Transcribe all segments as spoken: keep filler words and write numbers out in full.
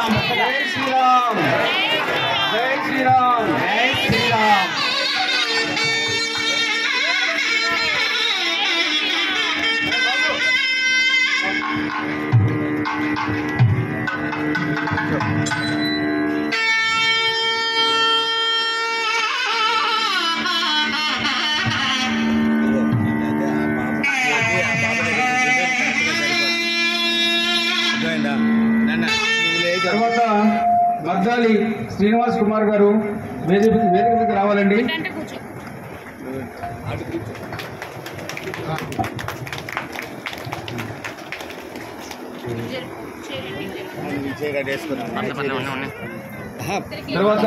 జై శ్రీరామ్ జై శ్రీరామ్ జై శ్రీరామ్ తర్వాత మద్దాలి శ్రీనివాస్ కుమార్ గారు వేదిక వేదిక మీద రావాలండి. తర్వాత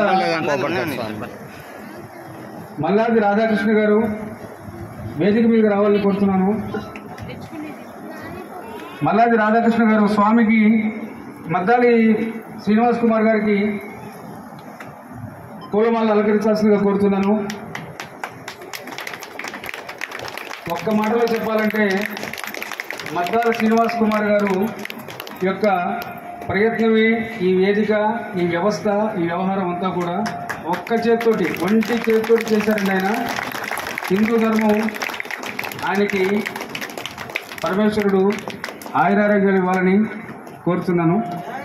మల్లాది రాధాకృష్ణ గారు వేదిక మీద రావాలని కోరుతున్నాను. మల్లాది రాధాకృష్ణ గారు స్వామికి మద్దాలి శ్రీనివాస్ కుమార్ గారికి పూలమాలను అలంకరించాల్సిందిగా కోరుతున్నాను. ఒక్క మాటలో చెప్పాలంటే మద్దాలి శ్రీనివాస్ కుమార్ గారు యొక్క ప్రయత్నమే ఈ వేదిక, ఈ వ్యవస్థ, ఈ వ్యవహారం అంతా కూడా ఒక్క చేతితోటి ఒంటి చేతితోటి చేశారండి. ఆయన హిందూ ధర్మం ఆయనకి పరమేశ్వరుడు ఆయురారోగ్యాలు ఇవ్వాలని కోరుతున్నాను.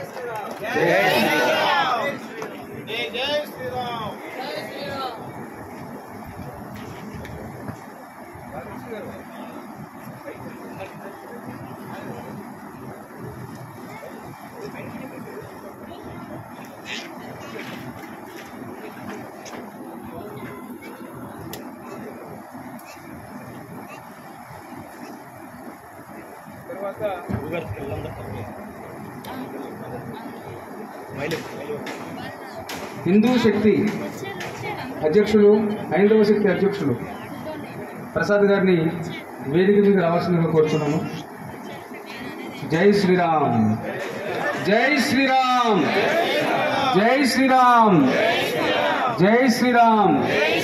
హిందూ శక్తి అధ్యక్షులు, హైందవ శక్తి అధ్యక్షులు ప్రసాద్ గారిని వేదిక మీద రావాల్సిందిగా కోరుతున్నాను. జై శ్రీరామ్ జై శ్రీరామ్ జై శ్రీరామ్ జై శ్రీరామ్.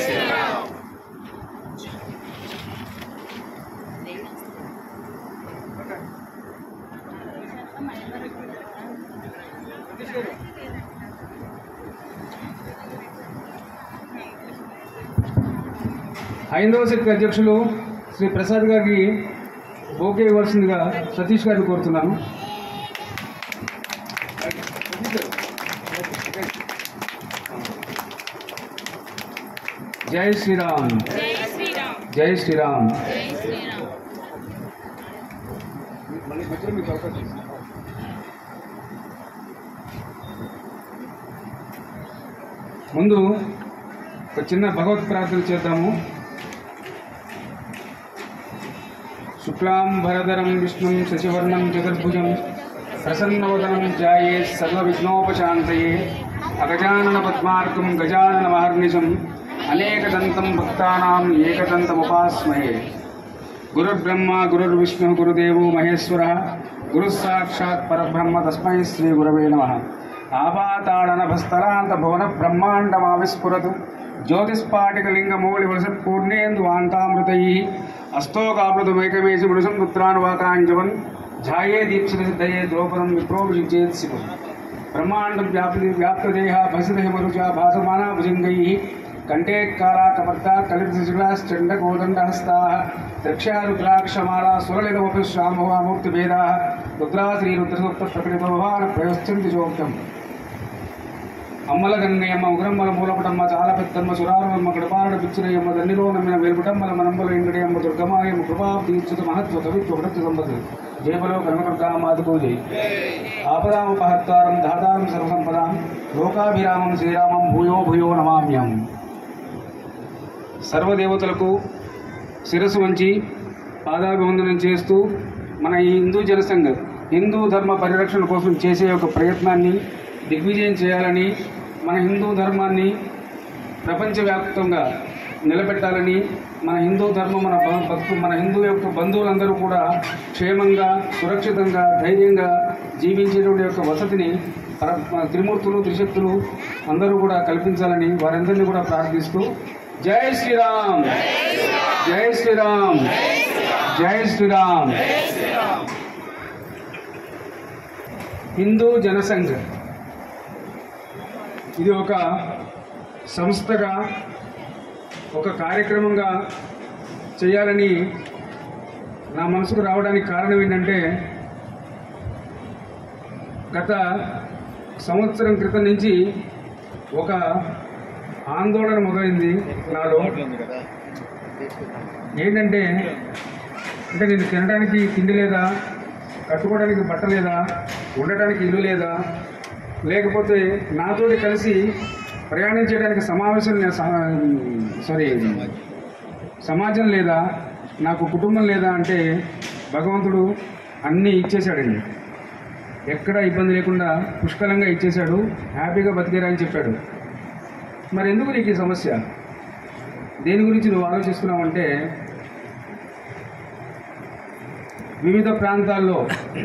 హైందవ శక్తి అధ్యక్షులు శ్రీ ప్రసాద్ గారికి బోకే ఇవ్వాల్సిందిగా సతీష్ గారిని కోరుతున్నాను. జై శ్రీరామ్ జై శ్రీరామ్. ముందు ఒక చిన్న భగవత్ ప్రార్థన చేద్దాము. శుక్లాం భరధరం విష్ణుం శశివర్ణం చతుర్భుజం ప్రసన్నవదనం ధ్యాయే సర్వవిఘ్నోపశాంతయే అగజానన పద్మార్కం గజానన మహర్నిశం అనేకదంతం భక్తానాం ఏకదంతముపాస్మహే. గురుర్బ్రహ్మ గురుర్విష్ణు గురుదేవో మహేశ్వరః గురుస్సాక్షాత్ పరబ్రహ్మ తస్మై శ్రీ గురవే నమః. ఆపాతాళనభస్థలాంత భువన బ్రహ్మాండమావిస్ఫురతు జ్యోతిస్పాటికలింగమౌళి వసత్పూర్ణేందువాంతామృతైః అస్తోకామృతమైకమేసి మృషం పుత్రాన్వాకాంజవన్ ఝాయే దీప్సితసిద్ధయే ద్రౌపదం విప్రోభిషించేత్ శివం. బ్రహ్మాండం వ్యాప్తి వ్యాప్తదేహ భసితహిమరుచా భాసమానా భుజంగైః కంఠే కాళాకపర్దా కలితశిఖలాశ్చండకోదండహస్తాః త్రిక్షా రుద్రాక్షమాలా సురలితమపి శ్యామవామూర్తిభేదాః రుద్రా శ్రీరుద్రసూక్త ప్రకటితో భవాన ప్రయోశ్చంతి చోక్తం. అమ్మల గన్నయమ్మ ఉగ్రమ్మల మూలపటమ్మ చాలా పెద్దమ్మ సురారమ్మ కడపారడ పిచ్చినయమ్మ దండిలో నమ్మిన వేలుపటమ్మల మనంబల ఇంగడయమ్మ దుర్గమాయమ్మ కృపా దీక్షిత మహత్వ కవిత్వ వృత్తి సంపద జయబలో కనకదుర్గా మాతకు జై. ఆపదామపహర్తారం దాతారం సర్వసంపదాం లోకాభిరామం శ్రీరామం భూయో భూయో నమామ్యం. సర్వదేవతలకు శిరస్సు వంచి పాదాభివందనం చేస్తూ మన ఈ హిందూ జనసంఘ హిందూ ధర్మ పరిరక్షణ కోసం చేసే ఒక ప్రయత్నాన్ని దిగ్విజయం చేయాలని, మన హిందూ ధర్మాన్ని ప్రపంచవ్యాప్తంగా నిలబెట్టాలని, మన హిందూ ధర్మం మన భక్తు మన హిందూ యొక్క బంధువులందరూ కూడా క్షేమంగా సురక్షితంగా ధైర్యంగా జీవించేటువంటి యొక్క వసతిని త్రిమూర్తులు త్రిశక్తులు అందరూ కూడా కల్పించాలని వారందరినీ కూడా ప్రార్థిస్తూ జై శ్రీరామ్ జై శ్రీరామ్ జై శ్రీరామ్. హిందూ జనసంఘ్ ఇది ఒక సంస్థగా ఒక కార్యక్రమంగా చేయాలని నా మనసుకు రావడానికి కారణం ఏంటంటే గత సంవత్సరం క్రితం నుంచి ఒక ఆందోళన మొదలైంది నాలో. ఏంటంటే అంటే నేను తినడానికి తిండి లేదా, కట్టుకోవడానికి బట్ట లేదా, ఉండటానికి ఇల్లు లేదా, లేకపోతే నాతోటి కలిసి ప్రయాణం చేయడానికి సమావేశం సారీ సమాజం లేదా, నాకు కుటుంబం లేదా అంటే భగవంతుడు అన్నీ ఇచ్చేశాడండి. ఎక్కడ ఇబ్బంది లేకుండా పుష్కలంగా ఇచ్చేశాడు. హ్యాపీగా బతికేరా అని చెప్పాడు. మరి ఎందుకు నీకు ఈ సమస్య? దేని గురించి నువ్వు ఆలోచిస్తున్నావంటే వివిధ ప్రాంతాల్లో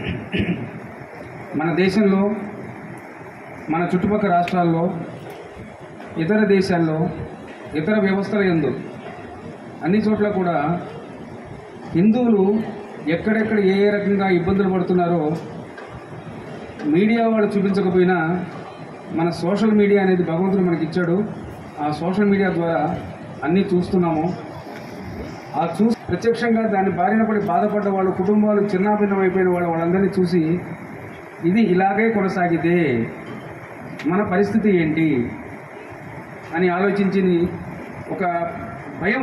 మన దేశంలో, మన చుట్టుపక్కల రాష్ట్రాల్లో, ఇతర దేశాల్లో, ఇతర వ్యవస్థల యందు అన్ని చోట్ల కూడా హిందువులు ఎక్కడెక్కడ ఏ ఏ రకంగా ఇబ్బందులు పడుతున్నారో మీడియా వాళ్ళు చూపించకపోయినా మన సోషల్ మీడియా అనేది భగవంతుడు మనకి ఇచ్చాడు. ఆ సోషల్ మీడియా ద్వారా అన్నీ చూస్తున్నాము. ఆ చూసి ప్రత్యక్షంగా దాన్ని బారిన పడి బాధపడ్డ వాళ్ళు, కుటుంబాలు చిన్నాభిన్నం అయిపోయిన వాళ్ళు, వాళ్ళందరినీ చూసి ఇది ఇలాగే కొనసాగితే మన పరిస్థితి ఏంటి అని ఆలోచించి ఒక భయం,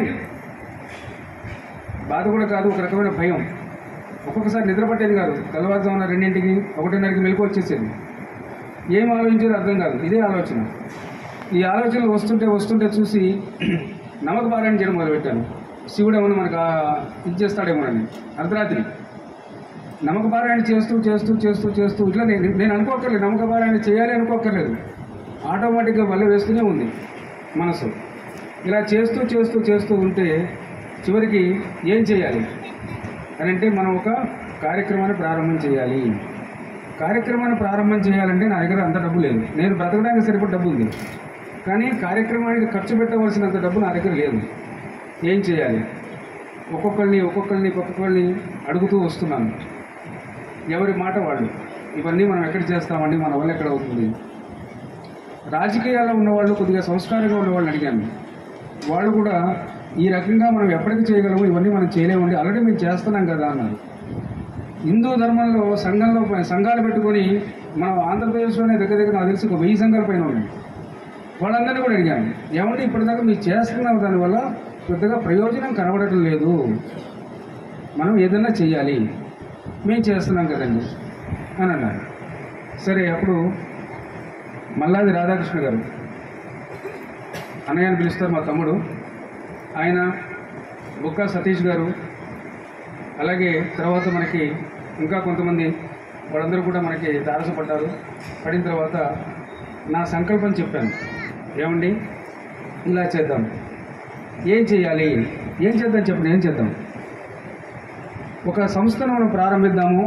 బాధ కూడా కాదు, ఒక రకమైన భయం. ఒక్కొక్కసారి నిద్ర పట్టేది కాదు. తెల్లవారుజామున రెండింటికి ఒకటిన్నరకి మెలకు వచ్చేసేది. ఏం ఆలోచించేది అర్థం కాదు. ఇదే ఆలోచన. ఈ ఆలోచనలు వస్తుంటే వస్తుంటే చూసి నమక పారాయణ చేయడం మొదలుపెట్టాను. శివుడు ఏమన్నా మనకు ఇది చేస్తాడేమోనని. అర్ధరాత్రి నమక పారాయణ చేస్తూ చేస్తూ చేస్తూ చేస్తూ ఇట్లా నేను నేను అనుకోకర్లేదు, నమక పారాయణ చేయాలి అనుకోకర్లేదు, ఆటోమేటిక్గా వల్ల వేస్తూనే ఉంది మనసు. ఇలా చేస్తూ చేస్తూ చేస్తూ ఉంటే చివరికి ఏం చేయాలి అని అంటే మనం ఒక కార్యక్రమాన్ని ప్రారంభం చేయాలి. కార్యక్రమాన్ని ప్రారంభం చేయాలంటే నా దగ్గర అంత డబ్బు లేదు. నేను బ్రతకడానికి సరిపడ డబ్బు ఉంది, కానీ కార్యక్రమానికి ఖర్చు పెట్టవలసినంత డబ్బు నా దగ్గర లేదు. ఏం చేయాలి? ఒక్కొక్కరిని ఒక్కొక్కరిని ఒక్కొక్కరిని అడుగుతూ వస్తున్నాను. ఎవరి మాట వాళ్ళు. ఇవన్నీ మనం ఎక్కడ చేస్తామండి, మన వల్ల ఎక్కడ అవుతుంది? రాజకీయాల్లో ఉన్నవాళ్ళు, కొద్దిగా సంస్కారంగా ఉన్న వాళ్ళని అడిగాను. వాళ్ళు కూడా ఈ రకంగా మనం ఎప్పటికీ చేయగలము, ఇవన్నీ మనం చేయలేమండి, ఆల్రెడీ మేము చేస్తున్నాం కదా అన్నారు. హిందూ ధర్మంలో సంఘంలో సంఘాలు పెట్టుకొని మనం ఆంధ్రప్రదేశ్లోనే దగ్గర దగ్గర నాకు తెలిసి ఒక వెయ్యి సంఘాల పైన ఉన్నాయి. వాళ్ళందరినీ కూడా అడిగాను, ఏమంటే ఇప్పటిదాకా మీరు చేస్తున్నాం, దానివల్ల పెద్దగా ప్రయోజనం కనబడటం లేదు, మనం ఏదైనా చెయ్యాలి, మేము చేస్తున్నాం కదండి అని అన్నారు. సరే, అప్పుడు మల్లాది రాధాకృష్ణ గారు, అన్నయ్య అని పిలుస్తారు మా తమ్ముడు, ఆయన, బుక్కా సతీష్ గారు, అలాగే తర్వాత మనకి ఇంకా కొంతమంది వాళ్ళందరూ కూడా మనకి తారసపడ్డారు. పడిన తర్వాత నా సంకల్పం చెప్పాను, ఏమండి ఇలా చేద్దాం, ఏం చేయాలి, ఏం చేద్దాం చెప్పండి, ఏం చేద్దాం? ఒక సంస్థను మనం ప్రారంభిద్దాము.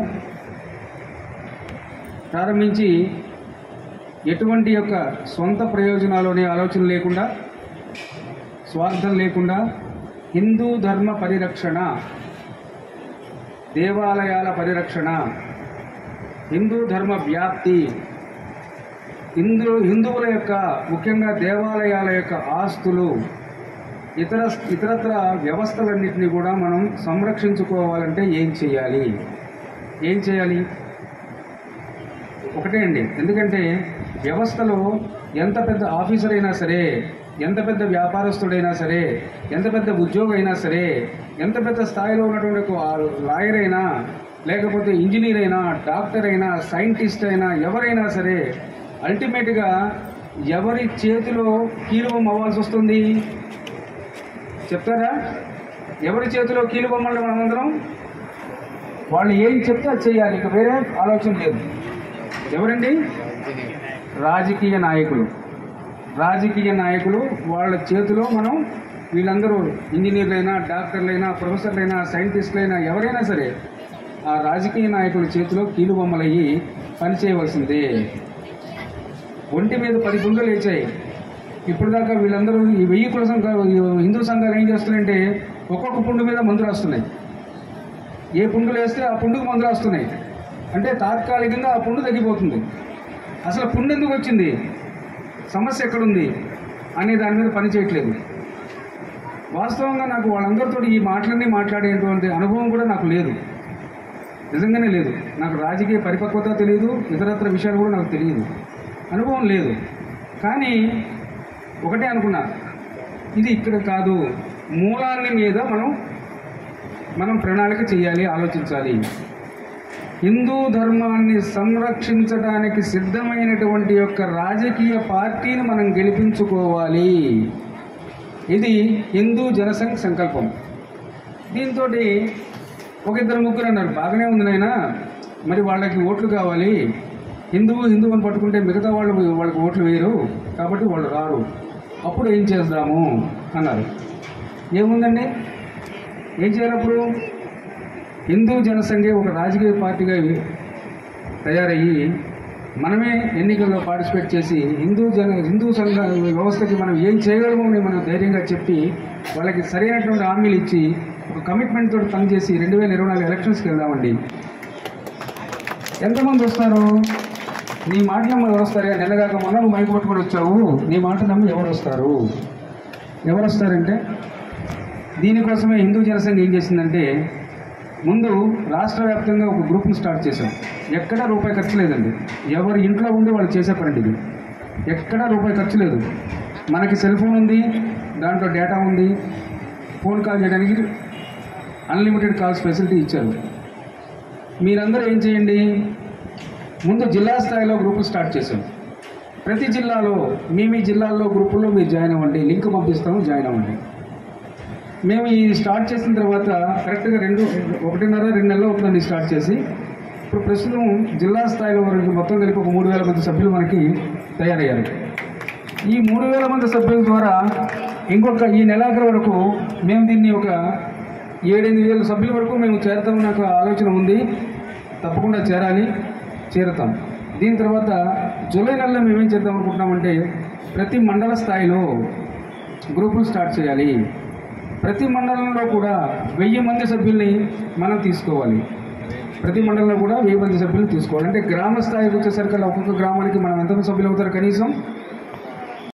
ప్రారంభించి ఎటువంటి యొక్క సొంత ప్రయోజనాలు అనే ఆలోచన లేకుండా, స్వార్థం లేకుండా హిందూ ధర్మ పరిరక్షణ, దేవాలయాల పరిరక్షణ, హిందూ ధర్మ వ్యాప్తి, హిందూ హిందువుల యొక్క ముఖ్యంగా దేవాలయాల యొక్క ఆస్తులు, ఇతర ఇతరత్ర వ్యవస్థలన్నింటినీ కూడా మనం సంరక్షించుకోవాలంటే ఏం చేయాలి? ఏం చేయాలి? ఒకటే అండి. ఎందుకంటే వ్యవస్థలో ఎంత పెద్ద ఆఫీసర్ అయినా సరే, ఎంత పెద్ద వ్యాపారస్తుడైనా సరే, ఎంత పెద్ద ఉద్యోగి అయినా సరే, ఎంత పెద్ద స్థాయిలో ఉన్నటువంటి లాయర్ అయినా, లేకపోతే ఇంజనీర్ అయినా, డాక్టర్ అయినా, సైంటిస్ట్ అయినా, ఎవరైనా సరే అల్టిమేట్గా ఎవరి చేతిలో కీలుబొమ్మ అవ్వాల్సి వస్తుంది? చెప్తారా? ఎవరి చేతిలో కీలుబొమ్మలు మనమందరం? వాళ్ళు ఏం చెప్తే అది చేయాలి, ఇక వేరే ఆలోచన లేదు. ఎవరండి? రాజకీయ నాయకులు. రాజకీయ నాయకులు వాళ్ళ చేతిలో మనం, వీళ్ళందరూ ఇంజనీర్లైనా, డాక్టర్లైనా, ప్రొఫెసర్లైనా, సైంటిస్టులైనా, ఎవరైనా సరే ఆ రాజకీయ నాయకుల చేతిలో కీలుబొమ్మలయ్యి పనిచేయవలసిందే. ఒంటి మీద పది గుండెలు లేచాయి. ఇప్పుడు దాకా వీళ్ళందరూ ఈ వెయ్యి కుల సంఘాలు, హిందూ సంఘాలు ఏం చేస్తున్నాయంటే ఒక్కొక్క పుండు మీద మందులు వస్తున్నాయి. ఏ పుండులు వేస్తే ఆ పుండుకు మందులు వస్తున్నాయి. అంటే తాత్కాలికంగా ఆ పుండు తగ్గిపోతుంది. అసలు పుండు ఎందుకు వచ్చింది? సమస్య ఎక్కడుంది అనే దాని మీద పని చేయట్లేదు. వాస్తవంగా నాకు వాళ్ళందరితో ఈ మాటలన్నీ మాట్లాడేటువంటి అనుభవం కూడా నాకు లేదు, నిజంగానే లేదు. నాకు రాజకీయ పరిపక్వత తెలియదు, ఇతరత్ర విషయాలు కూడా నాకు తెలియదు, అనుభవం లేదు. కానీ ఒకటే అనుకున్నా, ఇది ఇక్కడ కాదు, మూలాన్ని మీద మనం మనం ప్రణాళిక చేయాలి, ఆలోచించాలి. హిందూ ధర్మాన్ని సంరక్షించడానికి సిద్ధమైనటువంటి యొక్క రాజకీయ పార్టీని మనం గెలిపించుకోవాలి. ఇది హిందూ జనసంఘ్ సంకల్పం. దీంతో ఒక ఇద్దరు ముగ్గురు అన్నారు, బాగానే ఉంది నాయనా, మరి వాళ్ళకి ఓట్లు కావాలి, హిందువు హిందువు అని పట్టుకుంటే మిగతా వాళ్ళు వాళ్ళకి ఓట్లు వేయరు కాబట్టి వాళ్ళు రారు, అప్పుడు ఏం చేద్దాము అన్నారు. ఏముందండి, ఏం చేయాలప్పుడు? హిందూ జనసంఘే ఒక రాజకీయ పార్టీగా తయారయ్యి మనమే ఎన్నికల్లో పార్టిసిపేట్ చేసి హిందూ జన హిందూ సంఘ వ్యవస్థకి మనం ఏం చేయగలమో మనం ధైర్యంగా చెప్పి వాళ్ళకి సరైనటువంటి హామీలు ఇచ్చి ఒక కమిట్మెంట్ తోటి పనిచేసి రెండు వేల ఇరవై నాలుగు ఎలక్షన్స్కి వెళ్దామండి. ఎంతమంది వస్తారు? నీ మాట నమ్మి ఎవరు వస్తారే? నెలగాక మొన్న నువ్వు మైకు పట్టుకొని వచ్చావు, నీ మాట నమ్మి ఎవరు వస్తారు? ఎవరు వస్తారంటే, దీనికోసమే హిందూ జనసంఘ ఏం చేసిందంటే, ముందు రాష్ట్ర వ్యాప్తంగా ఒక గ్రూప్ని స్టార్ట్ చేశాం. ఎక్కడా రూపాయి ఖర్చు లేదండి, ఎవరి ఇంట్లో ఉండి వాళ్ళు చేసే పని ఇది. ఎక్కడా రూపాయి ఖర్చు లేదు. మనకి సెల్ ఫోన్ ఉంది, దాంట్లో డేటా ఉంది, ఫోన్ కాల్ చేయడానికి అన్లిమిటెడ్ కాల్స్ ఫెసిలిటీ ఇచ్చారు. మీరందరూ ఏం చేయండి, ముందు జిల్లా స్థాయిలో గ్రూపులు స్టార్ట్ చేశాం. ప్రతి జిల్లాలో మీ మీ జిల్లాల్లో గ్రూపుల్లో మీరు జాయిన్ అవ్వండి, లింక్ పంపిస్తాము, జాయిన్ అవ్వండి. మేము ఈ స్టార్ట్ చేసిన తర్వాత కరెక్ట్గా రెండు ఒకటిన్నర రెండు నెలలు అవుతుందండి స్టార్ట్ చేసి. ఇప్పుడు ప్రస్తుతం జిల్లా స్థాయిలో వరకు మొత్తం కలిపి ఒక మూడు వేల మంది సభ్యులు మనకి తయారయ్యారు. ఈ మూడు వేల మంది సభ్యుల ద్వారా ఇంకొక ఈ నెలాఖరు వరకు మేము దీన్ని ఒక ఏడెనిమిది వేల సభ్యుల వరకు మేము చేరతామని నాకు ఆలోచన ఉంది. తప్పకుండా చేరాలి, చేరుతాం. దీని తర్వాత జూలై నెలలో మేమేం చేద్దాం అనుకుంటున్నామంటే, ప్రతి మండల స్థాయిలో గ్రూపులు స్టార్ట్ చేయాలి. ప్రతి మండలంలో కూడా వెయ్యి మంది సభ్యుల్ని మనం తీసుకోవాలి. ప్రతి మండలంలో కూడా వెయ్యి మంది సభ్యులు తీసుకోవాలి. అంటే గ్రామ స్థాయికి వచ్చేసరికి ఒక్కొక్క గ్రామానికి మనం ఎంతమంది సభ్యులు అవుతారు? కనీసం